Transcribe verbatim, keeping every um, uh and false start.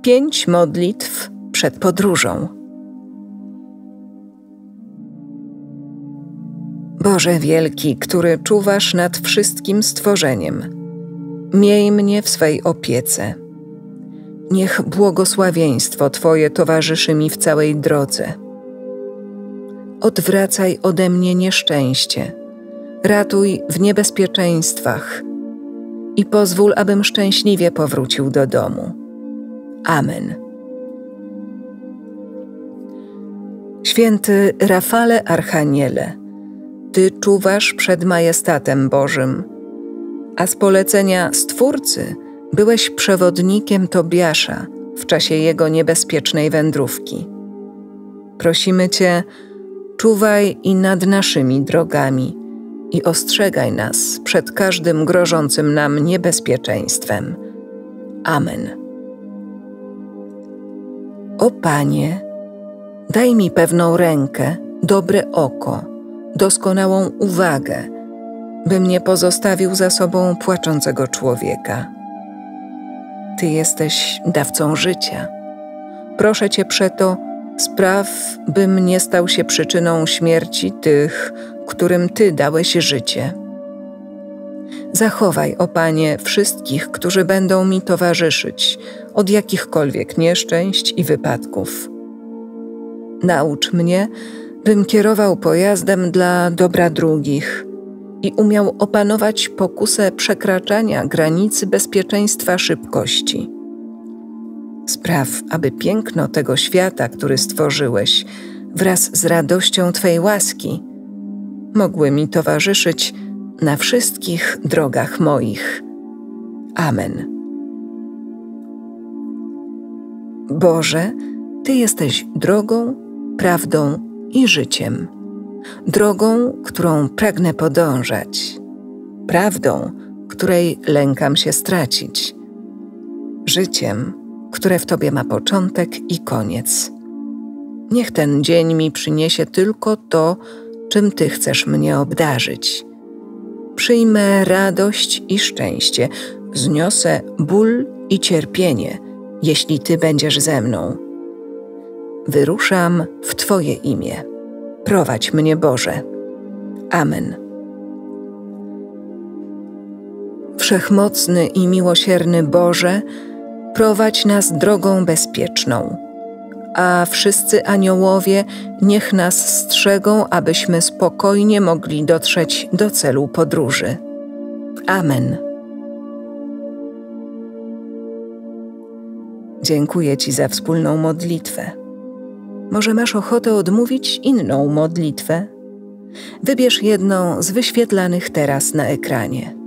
Pięć modlitw przed podróżą. Boże wielki, który czuwasz nad wszystkim stworzeniem, miej mnie w swej opiece. Niech błogosławieństwo Twoje towarzyszy mi w całej drodze. Odwracaj ode mnie nieszczęście, ratuj w niebezpieczeństwach i pozwól, abym szczęśliwie powrócił do domu. Amen. Święty Rafale Archaniele, Ty czuwasz przed majestatem Bożym, a z polecenia Stwórcy byłeś przewodnikiem Tobiasza w czasie jego niebezpiecznej wędrówki. Prosimy Cię, czuwaj i nad naszymi drogami i ostrzegaj nas przed każdym grożącym nam niebezpieczeństwem. Amen. O Panie, daj mi pewną rękę, dobre oko, doskonałą uwagę, bym nie pozostawił za sobą płaczącego człowieka. Ty jesteś dawcą życia. Proszę Cię przeto, spraw, bym nie stał się przyczyną śmierci tych, którym Ty dałeś życie. Zachowaj, o Panie, wszystkich, którzy będą mi towarzyszyć od jakichkolwiek nieszczęść i wypadków. Naucz mnie, bym kierował pojazdem dla dobra drugich i umiał opanować pokusę przekraczania granicy bezpieczeństwa szybkości. Spraw, aby piękno tego świata, który stworzyłeś, wraz z radością Twej łaski, mogły mi towarzyszyć na wszystkich drogach moich. Amen. Boże, Ty jesteś drogą, prawdą i życiem. Drogą, którą pragnę podążać. Prawdą, której lękam się stracić. Życiem, które w Tobie ma początek i koniec. Niech ten dzień mi przyniesie tylko to, czym Ty chcesz mnie obdarzyć. Przyjmę radość i szczęście, zniosę ból i cierpienie, jeśli Ty będziesz ze mną. Wyruszam w Twoje imię. Prowadź mnie, Boże. Amen. Wszechmocny i miłosierny Boże, prowadź nas drogą bezpieczną, a wszyscy aniołowie niech nas strzegą, abyśmy spokojnie mogli dotrzeć do celu podróży. Amen. Dziękuję Ci za wspólną modlitwę. Może masz ochotę odmówić inną modlitwę? Wybierz jedną z wyświetlanych teraz na ekranie.